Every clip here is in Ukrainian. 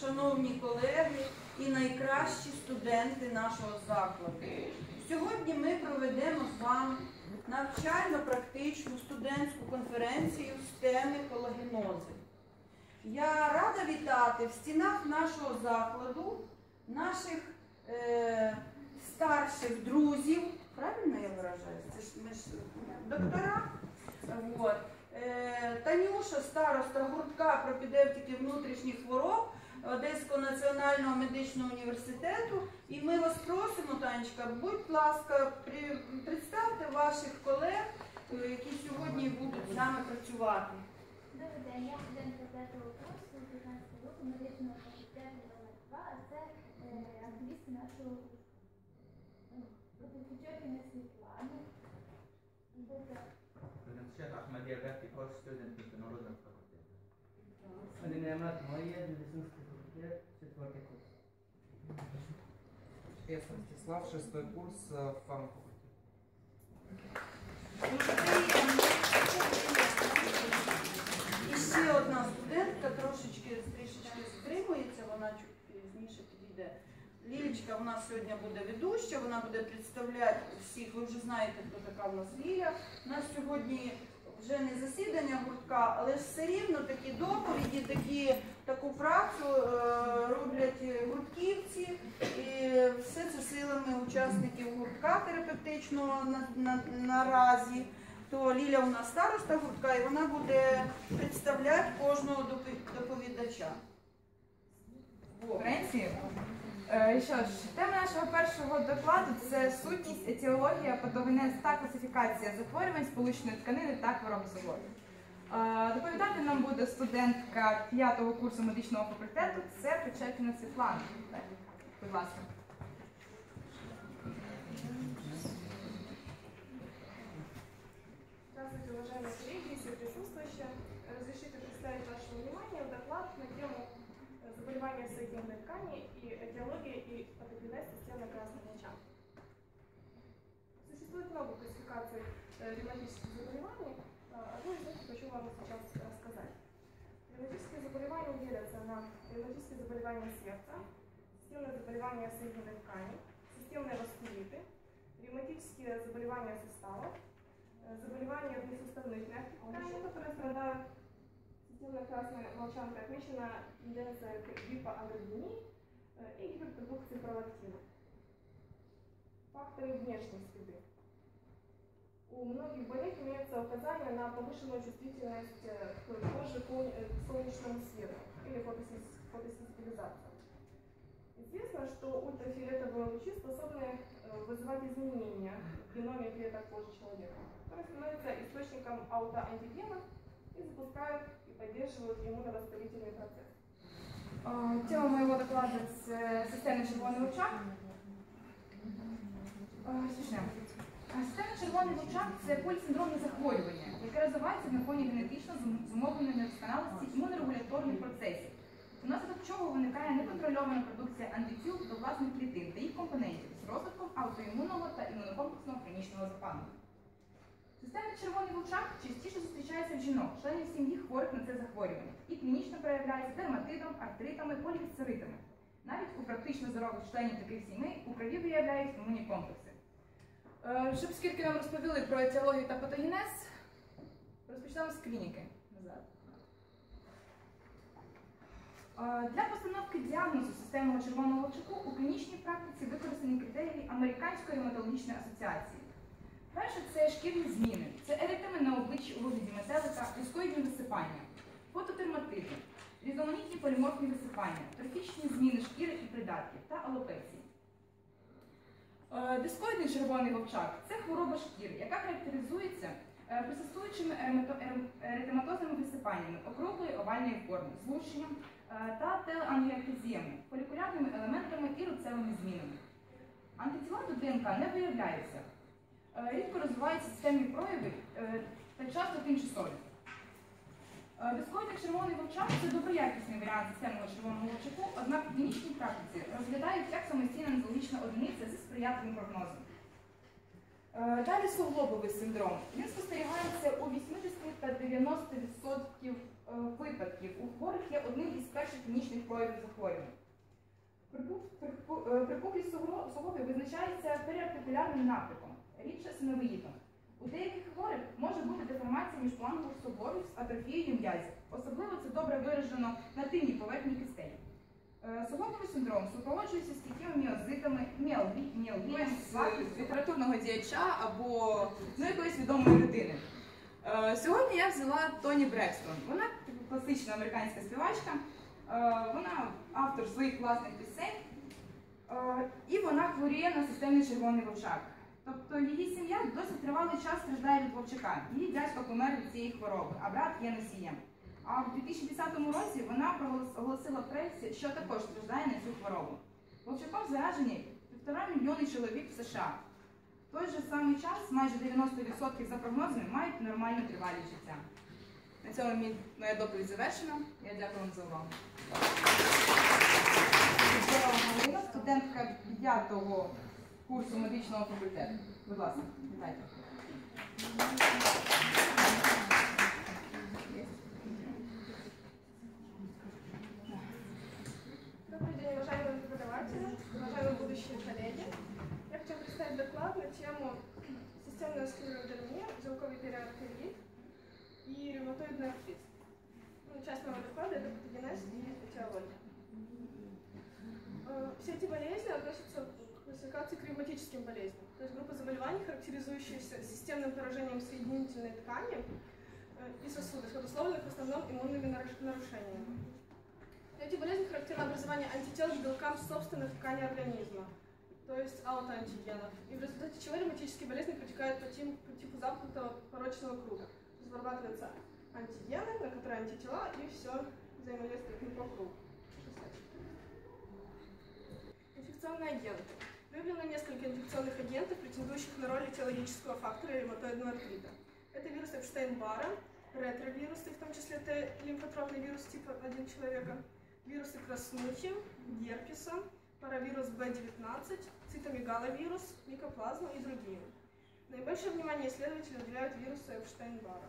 шановні колеги і найкращі студенти нашого закладу. Сьогодні ми проведемо з вами навчально-практичну студентську конференцію з теми колагенози. Я рада вітати в стінах нашого закладу наших старших друзів, правильно я виражаюся? Це ж ми ж доктора. Вот. Танюша, староста гуртка пропедевтики внутрішніх хвороб Одеського національного медичного університету. І ми вас просимо, Танечка, будь ласка, представте ваших колег, які сьогодні будуть з нами працювати. Добрий день, я студентка 5-го курсу 15 року медичного факультету номер 2, а це активісти нашого Протипечеркіна Світлани. الشيخ أحمد يغطي كورس ستودنت международного факультета. Алинеамат Майя, медицинский факультет, 4-й курс. Я Ростислав, 6-й курс, фармфакультет. І ще одна студентка трішечки стримується, вона чуть пізніше підійде. Лілечка у нас сьогодні буде ведуща, вона буде представляти всіх, ви вже знаєте, хто така в нас Ліля. У нас сьогодні вже не засідання гуртка, але все рівно такі доповіді, таку працю роблять гуртківці. І все це силами учасників гуртка терапевтичного наразі. То Ліля у нас староста гуртка, і вона буде представляти кожного доповідача. Конференції. Що ж, тема нашого першого докладу – це сутність, етіологія, патогенез та класифікація захворювань сполучної тканини та хворобозаводів. Доповідати нам буде студентка 5-го курсу медичного факультету, це Причепіна Світлана. Будь ласка. Здравствуйте, уважаемые коллеги и все присутствующие. Разрешите представить вашему вниманию доклад на тему заболевания соединительной ткани и этиология и патогенез системы красной моча. Существует много классификаций ревматических заболеваний. Одну из них хочу вам сейчас рассказать. Ревматические заболевания делятся на ревматические заболевания сердца, системные заболевания соединительной ткани, системные васкулиты, ревматические заболевания суставов, заболевания внесуставных мягких тканей, которые страдают. Системная красная молчанка отмечена тенденция к гипоагрогении и гиперпродукции пролактина. Факторы внешней среды. У многих больных имеется указание на повышенную чувствительность кожи к солнечному свету или фотосенсибилизацию. Известно, что ультрафиолетовые лучи способны вызывать изменения в геноме клеток кожи человека, которые становятся источником аутоантигена и запускают и поддерживают иммуновоспалительный процесс. Тема моего доклада – системный червоний очаг. Системний червоний очаг – це полісиндромне захворювання, яке розвивається на фоні генетично зумовленої недосконалості імунорегуляторних процесів, внаслідок чого виникає неконтрольована продукція антитіл до власних клітин та їх компонентів з розвитком аутоімунного та імунокомплексного хронічного запалення. Системний червоний очаг частіше зустрічається в жінок, членів сім'ї хворих на це захворювання, і клінічно проявляється дерматитом, артритами, полівісцеритами. Навіть у практично здорових членів таких сімей у крові виявляють імунні комплекси. Щоб скільки нам розповіли про етіологію та патогенез, розпочнемо з клініки. Для постановки діагнозу системного червоного очагу у клінічній практиці використані критерії Американської ревматологічної асоціації. Перше – це шкірні зміни, це еритеми на обличчі у вигляді метелика, дискоїдні висипання, фотодерматити, різноманітні поліморфні висипання, трофічні зміни шкіри і придатків та алопеції. Дискоїдний червоний очаг – це хвороба шкіри, яка характеризується присутствуючими еритематозними висипаннями округлої овальної форми, злущенням та телеангіоптезіями, фолікулярними елементами і рубцевими змінами. Антитіла до ДНК не виявляються. Рідко розвиваються системні прояви та часто тимчасові. Дискоїдний червоний очаг – це доброякісний варіант системного червоного очагу, однак в клінічній практиці розглядають як самостійна нозологічна одиниця зі сприятливим прогнозом. Далі суглобовий синдром. Він спостерігається у 80 та 90% випадків. У хворих є одним із перших клінічних проявів захворювання. Припуклість суглобів визначається періартикулярним напрямком, рідше синовиїдом. У деяких хворих може бути деформація міжпланових суглобів з атрофією м'язів. Особливо це добре виражено на тильній поверхні кистей. Суглобовий синдром супроводжується стійкими міозитами, міалгієм з літературного діяча або якоїсь відомої людини. Сьогодні я взяла Тоні Брекстон. Вона класична американська співачка, вона автор своїх власних пісень, і вона хворіє на системний червоний вовчак. Тобто її сім'я досить тривалий час страждає від вовчака. Її дядько помер від цієї хвороби, а брат є носієм. А в 2010 році вона оголосила в пресі, що також страждає на цю хворобу. Вовчаком заражені 1,5 мільйони чоловік в США. В той же самий час майже 90% за прогнозами мають нормальну тривалість життя. На цьому моя доповідь завершена. Я дякую вам за увагу. Галина, студентка 5-го курсу медичного факультету. Будь ласка, вітайте. Добрый день, уважаемые преподаватели, уважаемые будущие коллеги. Я хочу представить доклад на тему системная склеродермия, белковый периартерит и ревматоидный артрит. Часть моего доклада – это патогенез и этиология. Все эти болезни относятся к классификации к ревматическим болезням, то есть группа заболеваний, характеризующихся системным поражением соединительной ткани и сосудов, обусловленных в основном иммунными нарушениями. Эти болезни характерно образование антител к белкам собственных тканей организма, то есть аутоантигенов, и в результате чего ревматические болезни протекают по типу замкнутого порочного круга. То есть вырабатываются антигены, на которые антитела, и все взаимодействует по кругу. Инфекционные агенты. Выявлено несколько инфекционных агентов, претендующих на роль этиологического фактора ревматоидного артрита. Это вирус Эпштейн-Барра, ретровирусы, в том числе Т-лимфотропный вирус типа 1 человека, вирусы краснухи, герпеса, паравирус Б19, цитомегаловирус, микоплазма и другие. Наибольшее внимание исследователи уделяют вирусу Эпштейн-Барра.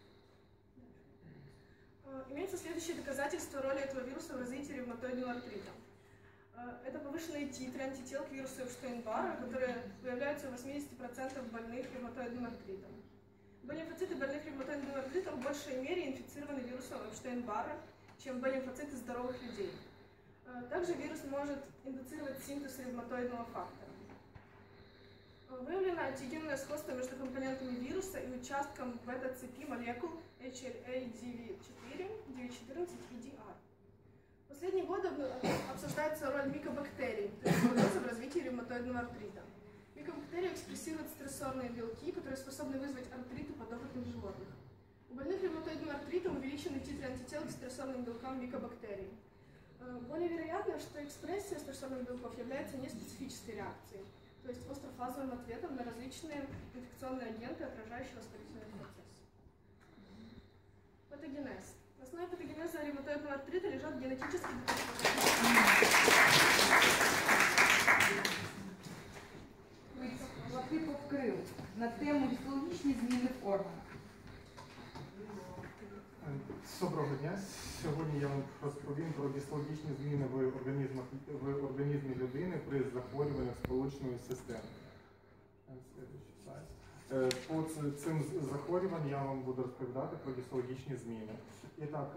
Имеются следующие доказательства роли этого вируса в развитии ревматоидного артрита. Это повышенные титры антител к вирусу Эпштейн-Барра, которые выявляются у 80% больных ревматоидным артритом. Б-лимфоциты больных ревматоидным артритом в большей мере инфицированы вирусом Эпштейн-Барра, чем Б-лимфоциты здоровых людей. Также вирус может индуцировать синтез ревматоидного фактора. Выявлено антигенное сходство между компонентами вируса и участком бета-цепи молекул HLA-DV4, DV14 и DR. В последние годы обсуждается роль микобактерий в развитии ревматоидного артрита. Микобактерии экспрессируют стрессорные белки, которые способны вызвать артрит у подопытных животных. У больных ревматоидным артритом увеличены титры антител к стрессорным белкам микобактерий. Более вероятно, что экспрессия стрессорных белков является неспецифической реакцией, то есть острофазовым ответом на различные инфекционные агенты, отражающие воспалительный процесс. Патогенез. В основе патогенеза ревматоидного артрита лежат генетически Латипов Крил на тему гістологічні зміни в органах. Доброго дня. Сьогодні я вам розповім про гістологічні зміни в організмі людини при захворюваннях сполучної системи. По цим захворюванням я вам буду розповідати про гістологічні зміни. І так,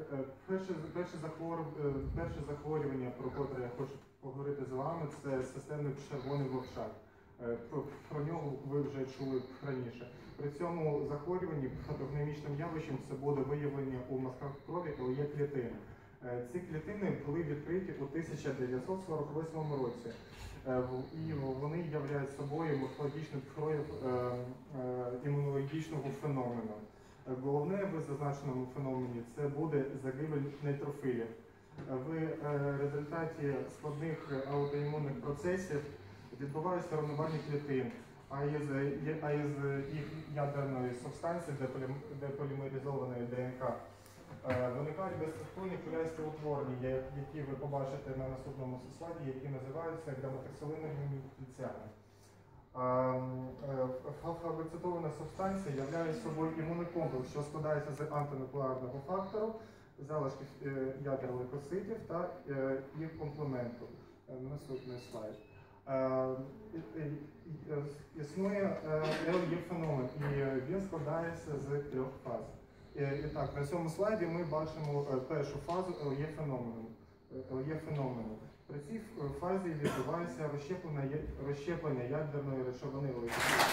перше захворювання, про котре я хочу поговорити з вами, це системний червоний вовчак. Про нього ви вже чули раніше. При цьому захворюванні патогенічним явищем це буде виявлення у мазках крові ЛЕ-клітин. Ці клітини були відкриті у 1948 році. І вони являють собою морфологічний прояв імунологічного феномену. Головне в зазначеному феномені це буде загибель нейтрофілів. В результаті складних аутоімунних процесів відбуваються руйнування клітин, а із їх ядерної субстанції, деполімеризованої ДНК, виникають безструктурні кулясті утворення, які ви побачите на наступному слайді, які називаються грамотоксилинними мультиціями. Фагоцитована субстанція являє собою імунний комплекс, що складається з антинуклеарного фактору, залишків ядер лейкоцитів та їх комплементу. Наступний слайд. Існує ЛЄ-феномен, і він складається з 3 фаз. І так, на цьому слайді ми бачимо першу фазу ЛЄ-феномену. При цій фазі відбувається розщеплення ядерної речовини лейкоцитів.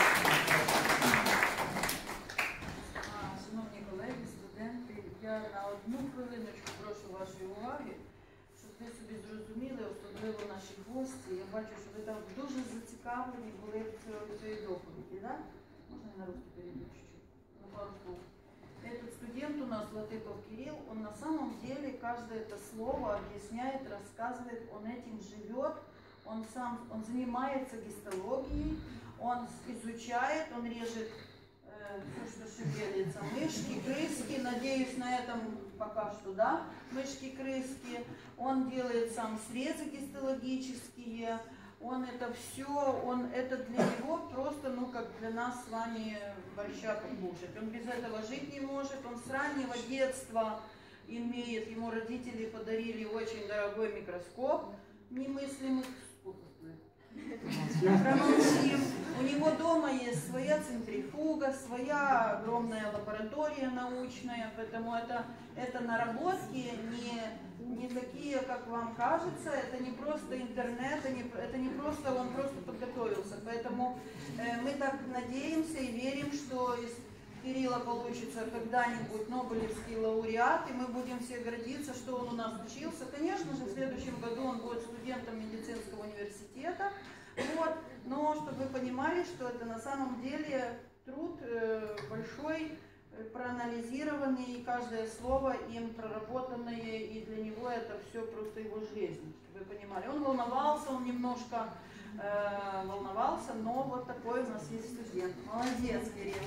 Шановні колеги, студенти, я на одну хвилиночку прошу вашої уваги, щоб ви собі зрозуміли, особливо наші гості. Я бачу, що ви там дуже зацікавлені були в цієї доповіді, да? Можна я на русский перейду чуть-чуть? На пару слов. Этот студент у нас, Латыпов Кирилл, он на самом деле каждое это слово объясняет, рассказывает, он этим живет, он занимается гистологией, он изучает, он режет все, что шевелится, мышки, крыски, надеюсь, на этом пока что, да, мышки, крыски, он делает сам срезы гистологические, он это все, это для него просто, ну, как для нас с вами борща покушать. Он без этого жить не может, он с раннего детства имеет, ему родители подарили очень дорогой микроскоп немыслимых, сколько стоит? Промолчим. У него дома есть своя центрифуга, своя огромная лаборатория научная, поэтому это наработки не такие, как вам кажется, это не просто интернет, это не просто он просто подготовился. Поэтому мы так надеемся и верим, что из Кирилла получится когда-нибудь Нобелевский лауреат, и мы будем все гордиться, что он у нас учился. Конечно же, в следующем году он будет студентом медицинского университета. Вот. Но чтобы вы понимали, что это на самом деле труд большой, проанализированный, и каждое слово им проработанное, и для него это все просто его жизнь, чтобы вы понимали. Он волновался, он немножко волновался, но вот такой у нас есть студент. Молодец, Кирилл.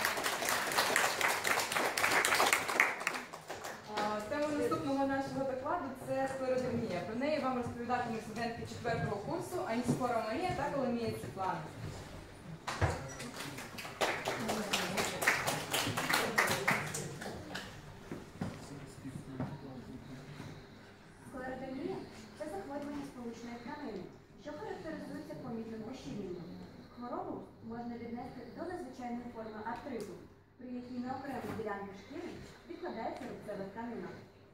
Тема наступного нашого докладу – це склеродермія. Про неї вам розповідатимуть студентки 4-го курсу Анськора Марія та Коломієць Світлана. Склеродермія – це захворювання сполучної тканини, що характеризується помітним ощільненням. Хворобу можна віднести до надзвичайної форми артриту, при якій на окремі ділянки шкіри відкладається рубцева тканина.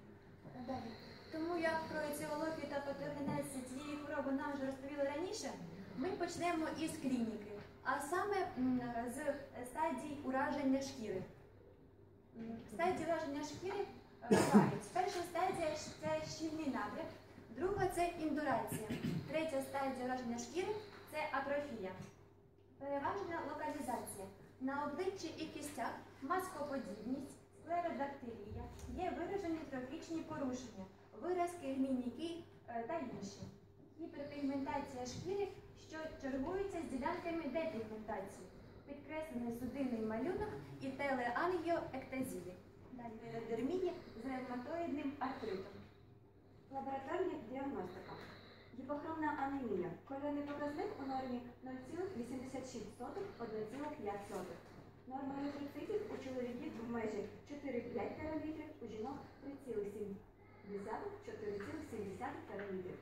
Тому як про етіологію та патогенез цієї хвороби нам вже розповіли раніше, ми почнемо із клініки, а саме з стадій ураження шкіри. Стадії ураження шкіри мають. Перша стадія – це щільний набряк, друга – це індурація, третя стадія ураження шкіри – це атрофія. Переважна локалізація. На обличчі і кістях маскоподібність, склеродактилія, є виражені трофічні порушення, виразки, гмійники та інші. Гіперпігментація шкіри, що чергується з ділянками депігментації, підкреслений судинний малюнок і телеангіоектазії. Далі склеродермія з ревматоїдним артритом. Лабораторна діагностика. Гіпохромна анемія. Кольорний показник у нормі 0,86 – 1,5. Норма еритроцитів у чоловіків в межі 4-5 тералітрів, у жінок 3,7 – 4,7 тералітрів.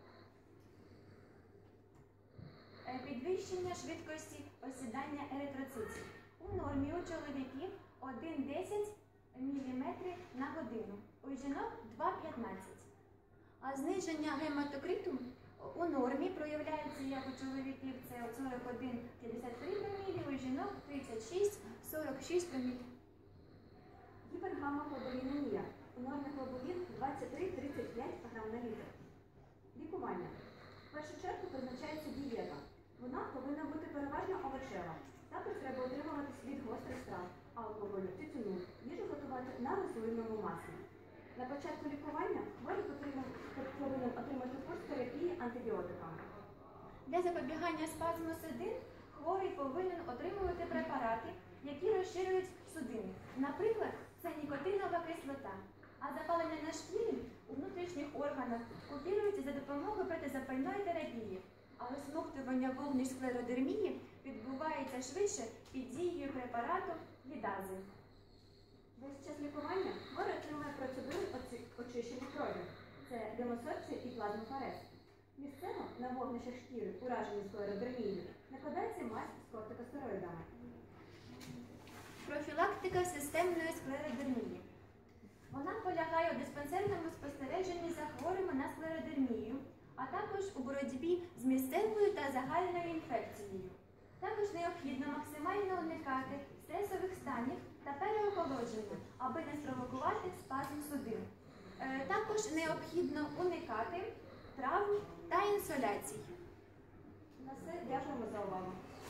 Підвищення швидкості осідання еритроцитів. У нормі у чоловіків 1,10 мм на годину, у жінок 2,15. А зниження гематокриту у нормі проявляється як у чоловіків це 41,53 промілі, у жінок 36,46 промілі. Гіпергамоглобулінемія. У нормі глобулін 23-35 грам на літр. Лікування. В першу чергу призначається дієта. Вона повинна бути переважно овочева. Також треба утримуватись від гострих страв, алкоголю, тютюну, їжу готувати на рослинному маслі. На початку лікування хворий повинен отримати курс терапії антибіотиками. Для запобігання спазму судин хворий повинен отримувати препарати, які розширюють судини. Наприклад, це нікотинова кислота. А запалення на шкірі у внутрішніх органах купірується за допомогою протизапальної терапії. а розсмоктування вогнищ склеродермії відбувається швидше під дією препарату лідази. Весь час лікування хворий отримує процедури очищення крові. Це гемосорбція і плазмофорез. Місцево на вогнищах шкіри, уражені склеродермією, накладається мазь з кортикостероїдами. Профілактика системної склеродермії. Вона полягає у диспансерному спостереженні за хворими на склеродермію, а також у боротьбі з місцевою та загальною інфекцією. Також необхідно максимально уникати стресових станів та переохолодження, аби не спровокувати спазм судин. Також необхідно уникати травм та інсоляцій. На все, дякуємо за увагу.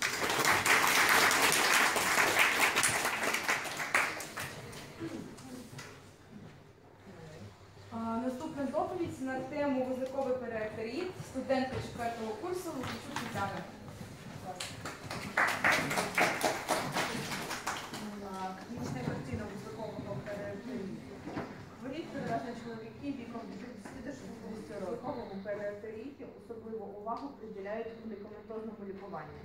Наступна доповідь на тему вузликовий періартеріт, студентка 4-го курсу Лукачук Тетяна. Клінічна картина вузликового періартеріту. Хворіть переважно чоловіки віком від 60 до 60 років. Вузликовому періартеріті особливу увагу приділяють медикаментозному лікуванню.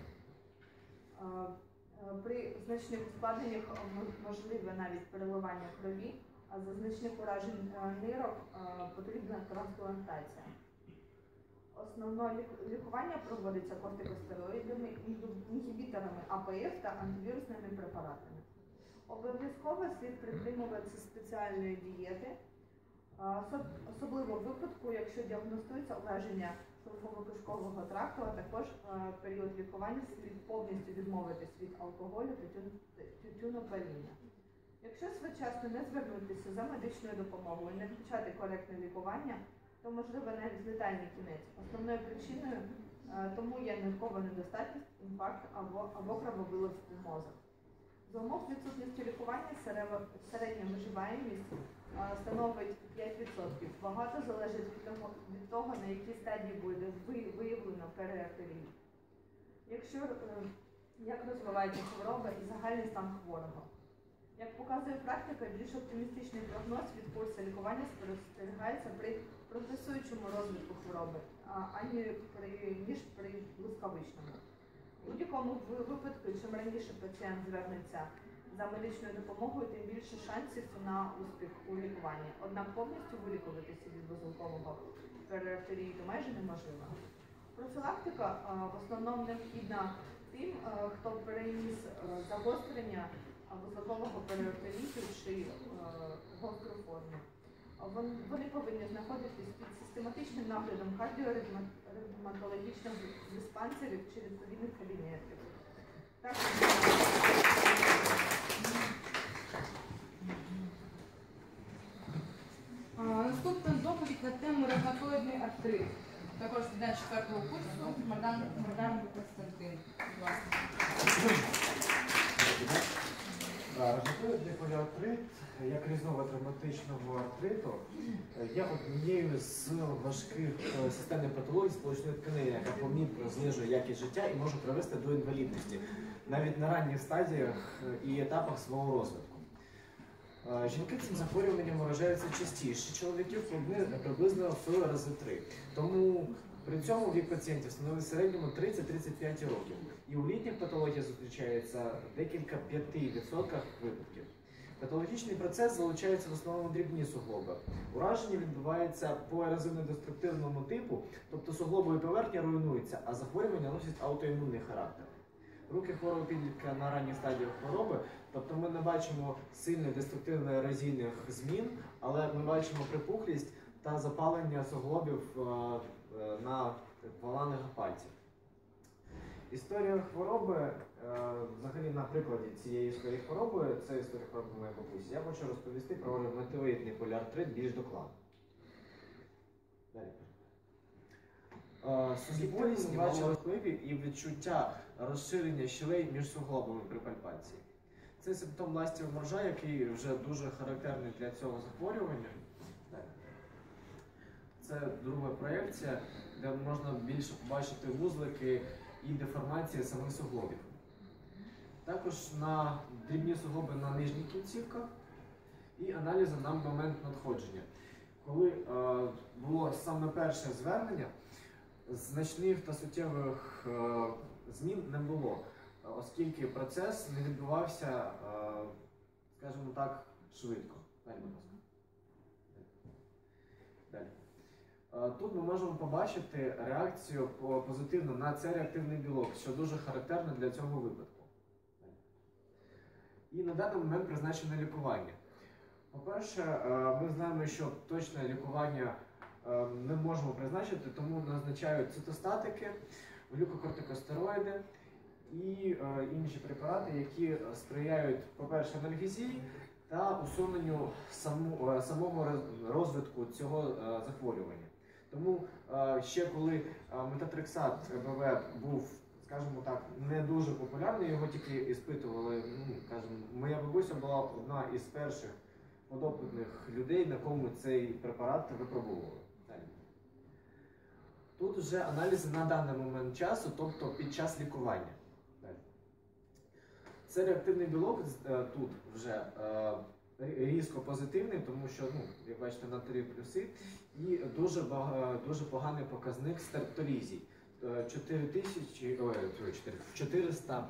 При значних ускладненнях можливе навіть переливання крові, а за значних уражень нирок потрібна трансплантація. Основне лікування проводиться кортикостероїдами, інгібіторами АПФ та антивірусними препаратами. Обов'язково слід притримуватися спеціальної дієти, особливо в випадку, якщо діагностується ураження шлунково-кишкового тракту, а також період лікування слід повністю відмовитись від алкоголю та тютюнопаління. Якщо своєчасно не звернутися за медичною допомогою і не почати коректне лікування, то можливо навіть летальний кінець. Основною причиною тому є ниркова недостатність, інфаркт або крововилив у мозок. За умов відсутності лікування середня виживаємість становить 5%. Багато залежить від того, на якій стадії буде виявлено періартерію. Як розвивається хвороба і загальний стан хворого. Як показує практика, більш оптимістичний прогноз від курсу лікування спостерігається при прогресуючому розвитку хвороби, ніж при блискавичному. У будь-якому випадку, чим раніше пацієнт звернеться за медичною допомогою, тим більше шансів на успіх у лікуванні. Однак повністю вилікуватися від вузликового періартеріту майже неможливо. Профілактика в основному необхідна тим, хто переніс загострення вузликового періартеріту чи гостру форму. Вони повинні знаходитись під систематичним наглядом кардіоревматологічних диспансерів чи відповідних кабінетів. Наступна доповідь на тему ревматоїдний артрит. Також студент 4-го курсу Мардан Константин. Будь ласка. Ревматоїдний поліартрит, як різновид ревматичного артриту, є однією з важких системних патологій сполучної тканини, яка помітно знижує якість життя і може привести до інвалідності, навіть на ранніх стадіях і етапах свого розвитку. Жінки цим захворюванням вражаються частіше, чоловіків приблизно в рази 3. Тому при цьому вік пацієнтів становить в середньому 30-35 років. І у літніх патологіях зустрічається декілька 5% випадків. Патологічний процес залучається в основному дрібні суглоби. Ураження відбувається по ерозивно-деструктивному типу, тобто суглобові поверхні руйнуються, а захворювання носять аутоімунний характер. Руки хворого підлітка на ранніх стадіях хвороби, тобто ми не бачимо сильних деструктивно-ерозійних змін, але ми бачимо припухлість та запалення суглобів на валанах пальців. Історія хвороби, взагалі на прикладі цієї історії хвороби, це історія хвороби моєї бабусі, я хочу розповісти про ревматоїдний поліартрит більш докладно. Далі. Суглобовість бачили хвилі і відчуття розширення щілей між суглобами при пальпації. Це симптом ластів моржа, який вже дуже характерний для цього захворювання. Це друга проєкція, де можна більше побачити вузлики і деформації самих суглобів. Також на дрібні суглоби на нижніх кінцівках і аналізи на момент надходження. Коли було саме перше звернення, значних та суттєвих змін не було, оскільки процес не відбувався, скажімо так, швидко. Далі, будь ласка. Далі. Тут ми можемо побачити реакцію позитивну на цей реактивний білок, що дуже характерно для цього випадку. І на даний момент призначене лікування. По-перше, ми знаємо, що точне лікування не можемо призначити, тому назначають цитостатики, глюкокортикостероїди і інші препарати, які сприяють, по-перше, анальгезії та усуненню самого розвитку цього захворювання. Тому ще коли метотрексат БВ був, скажімо так, не дуже популярний, його тільки іспитували, моя бабуся була одна із перших подопитних людей, на кому цей препарат випробовували. Тут вже аналізи на даний момент часу, тобто під час лікування. Це реактивний білок тут вже різко позитивний, тому що, як бачите, на 3 плюси, і дуже поганий показник стерптолізій. 400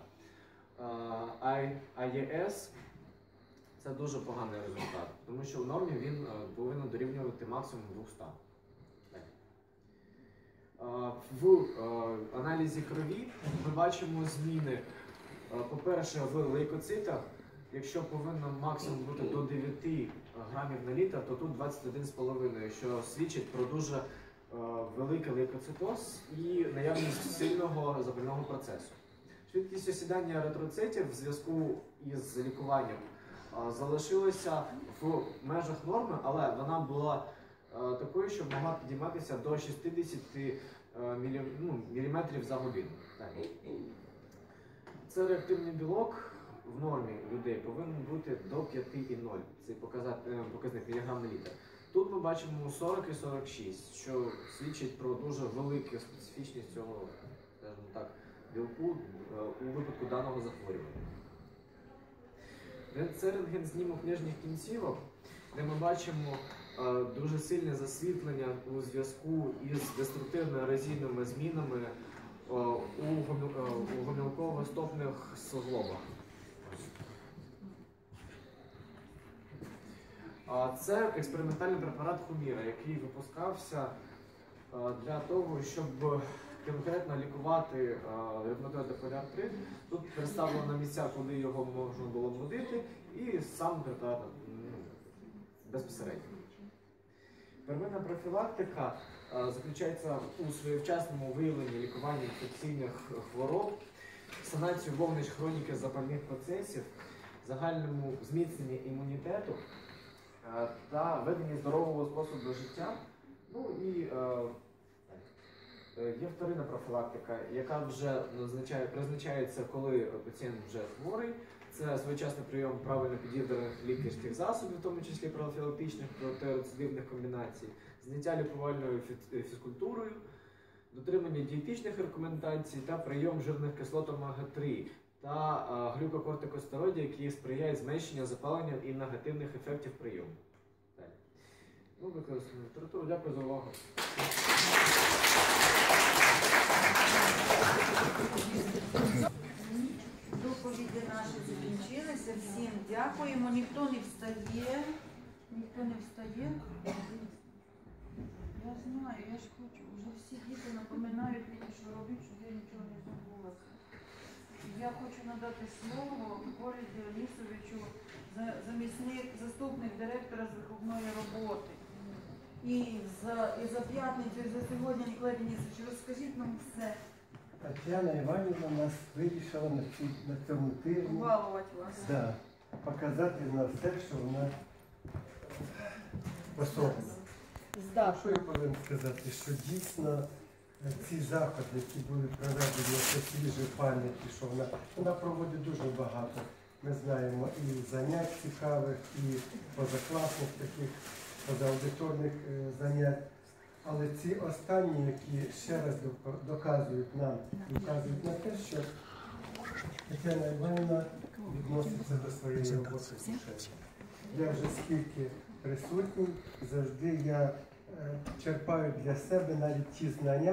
АЕС – це дуже поганий результат, тому що в нормі він повинен дорівнювати максимум 200. В аналізі крові ми бачимо зміни, по-перше, в лейкоцитах. Якщо повинно максимум бути до 9 грамів на літр, то тут 21,5, що свідчить про дуже великий лейкоцитоз і наявність сильного запального процесу. Швидкість осідання еритроцитів в зв'язку із лікуванням залишилася в межах норми, але вона була такою, що могла підійматися до 60 мм за годину. Це реактивний білок в нормі людей повинен бути до 5,0. Це показник міліграм на літр. Тут ми бачимо 40 і 46, що свідчить про дуже велику специфічність цього, скажімо так, білку у випадку даного захворювання. Це рентген-знімок нижніх кінцівок, де ми бачимо дуже сильне засвітлення у зв'язку із деструктивно-ерозійними змінами у гомілково-стопних суглобах. Це експериментальний препарат Хуміра, який випускався для того, щоб конкретно лікувати ревматоїдний поліартрит. Тут представлено на місця, куди його можна було вводити, і сам препарат безпосередньо. Первинна профілактика заключається у своєвчасному виявленні лікування інфекційних хвороб, санацію вогнищ хроніки запальних процесів, загальному зміцненні імунітету та веденні здорового способу життя. Ну і є вторинна профілактика, яка вже призначається, коли пацієнт вже хворий. Це своєчасний прийом правильно підібраних лікарських засобів, в тому числі профілактичних протирецидивних комбінацій, зняття лікувальною фізкультурою, дотримання дієтичних рекомендацій та прийом жирних кислот омега-3 та глюкокортикостероїдів, які сприяють зменшенню запалення і негативних ефектів прийому. Використовуємо літературу. Дякую за увагу. Доповіді наші закінчилися. Всім дякуємо. Ніхто не встає. Ніхто не встає. Я знаю, я ж хочу. Вже всі діти напоминають мені, що робити, щоб я нічого не забула. Я хочу надати слово Борі Діонісовичу, заступник директора з виховної роботи. І за п'ятницю, і за сьогодні, Ніколай Денисович, розкажіть нам все. Тетяна Іванівна нас вирішила на цьому тижні показати на все, що вона способна. Що я повинен сказати, що дійсно ці заходи, які були проведені по свіжій пам'яті, що вона проводить дуже багато. Ми знаємо і занять цікавих, і позакласних таких, позааудиторних занять. Але ці останні, які ще раз доказують нам, вказують на те, що Тетяна Іванівна відноситься до своєї роботи душею. Я вже скільки присутній, завжди я черпаю для себе навіть ті знання,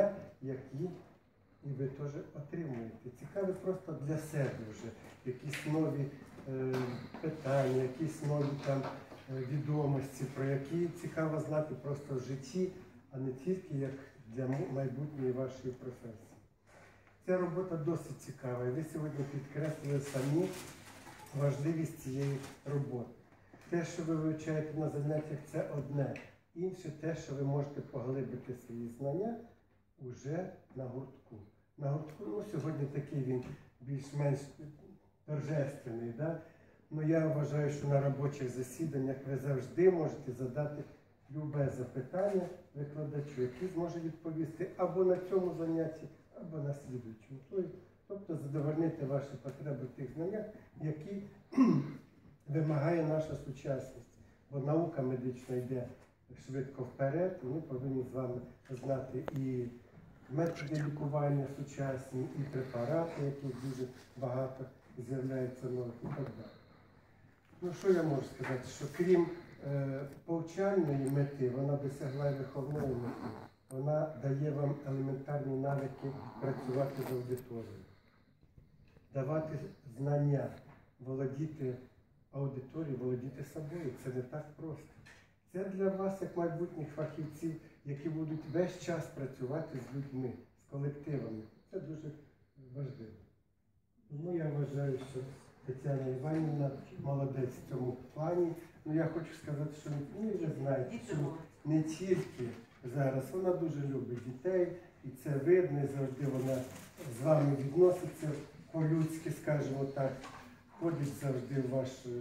які і ви теж отримуєте. Цікаві просто для себе вже якісь нові питання, якісь нові там відомості, про які цікаво знати просто в житті, а не тільки як для майбутньої вашої професії. Ця робота досить цікава, і ви сьогодні підкреслили самі важливість цієї роботи. Те, що ви вивчаєте на заняттях, це одне. Інше те, що ви можете поглибити свої знання уже на гуртку. На гуртку, ну, сьогодні такий він більш-менш торжественний, да? Ну, я вважаю, що на робочих засіданнях ви завжди можете задати любе запитання викладачу, який зможе відповісти або на цьому занятті, або на слідуючому. Тобто задовольнити ваші потреби в тих знаннях, які вимагає наша сучасність. Бо наука медична йде швидко вперед, і ми повинні з вами знати і методи лікування сучасні, і препарати, яких дуже багато з'являється нових, і так далі. Ну, що я можу сказати? Що крім повчальної мети, вона досягла і виховної мети. Вона дає вам елементарні навики працювати з аудиторією, давати знання, володіти аудиторією, володіти собою. Це не так просто. Це для вас, як майбутніх фахівців, які будуть весь час працювати з людьми, з колективами. Це дуже важливо. Тому я вважаю, що Тетяна Іванівна молодець в цьому плані. Ну, я хочу сказати, що ви знаєте, що не тільки зараз, вона дуже любить дітей, і це видно, і завжди вона з вами відноситься по-людськи, скажімо так, входить завжди в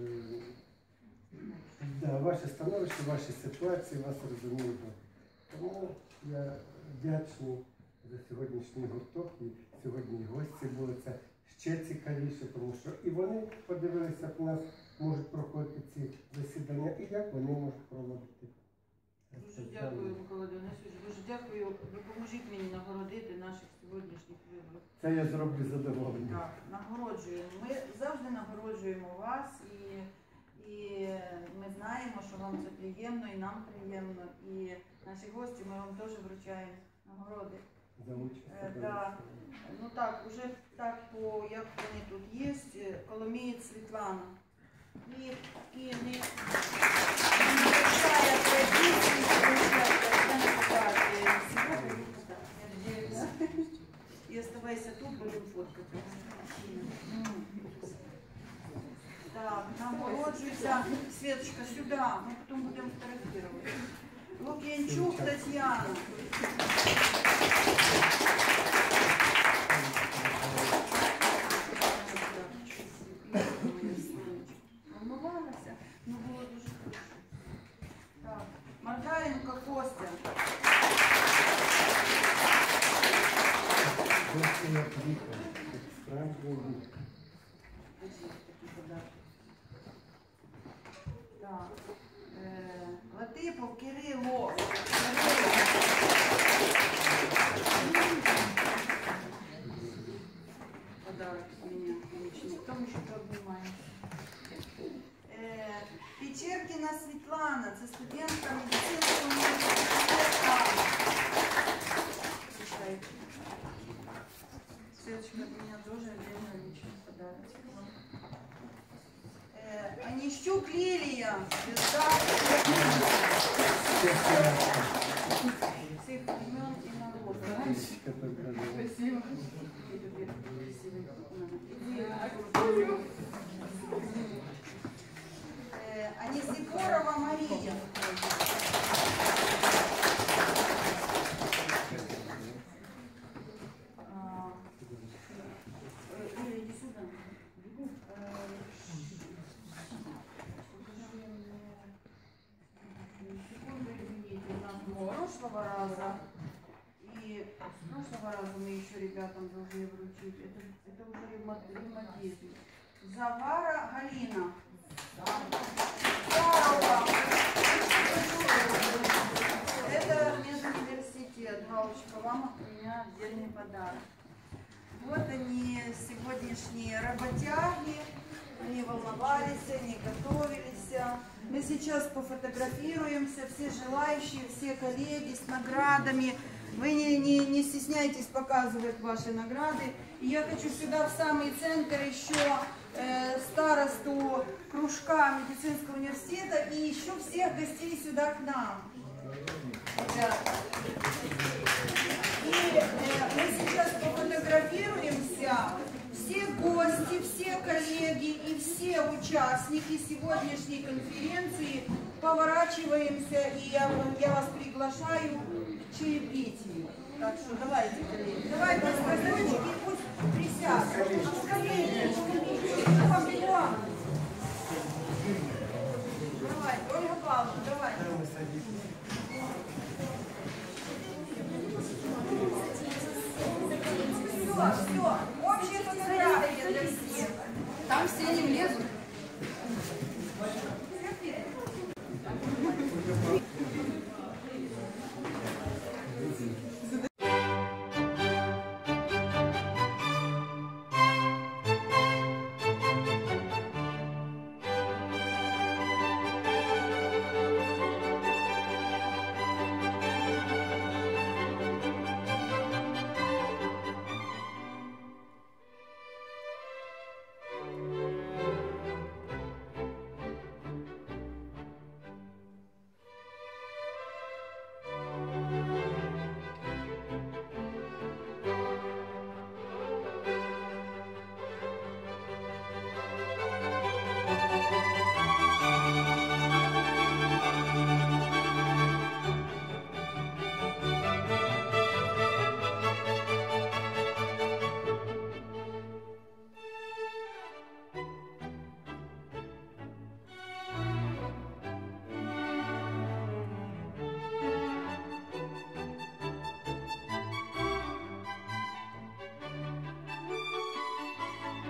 ваше становище, ваші ситуації, вас розуміють. Тому я вдячний за сьогоднішній гурток, і сьогодні і гості були. Це ще цікавіше, тому що і вони подивилися, як у нас можуть проходити ці засідання, і як вони можуть проводити. Дуже дякую, Микола Донисович, дуже дякую. Допоможіть мені нагородити наших сьогоднішніх виборів. Це я зроблю задоволення. Так, нагороджуємо. Ми завжди нагороджуємо вас, і ми знаємо, що вам це приємно, і нам приємно. І наші гості, ми вам теж вручаємо нагороди. За участь. Да. Ну так, уже так, як вони тут є, Коломієць Світлана. І не вивчає традиції, и оставайся тут, будем фоткать. Так, нагороджуйся. Светочка, сюда, мы потом будем фотографировать. Лукьянчук Татьяна. Волновалася, ну було дуже хорошо. Так, Маргаренко Костя. Так, Латипов Кирило. Подарок от меня личный. Кто еще пообнимает? Печеркина Светлана, це студентка медицинского университета. Светочка от меня тоже отдельно личный подарок. Онищук Лилия, звезда всех времен и народов. Спасибо. Анисифорова Мария. Иди сюда. Секунду, извините, у нас было прошлого раза. И с прошлого раза мы еще ребятам должны вручить. Это уже ревматизм. Завара Галина. Это медуниверситет. Галочка, вам от меня отдельный подарок. Вот они, сегодняшние работяги. Они волновались, они готовились. Мы сейчас пофотографируемся, все желающие, все коллеги с наградами. Вы не стесняйтесь показывать ваши награды. И я хочу сюда, в самый центр, еще старосту кружка медицинского университета и еще всех гостей сюда к нам. Да. И мы сейчас пофотографируемся. Все гости, все коллеги и все участники сегодняшней конференции поворачиваемся, и я вас приглашаю к чаепитию. Так что давайте, коллеги, давайте стаканчики, пусть присядут. Скорее, бегом. Давай, Ольга Павловна, давай. Все, общая фотография для всех. Там все не влезут.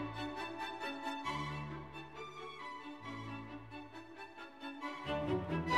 Thank you.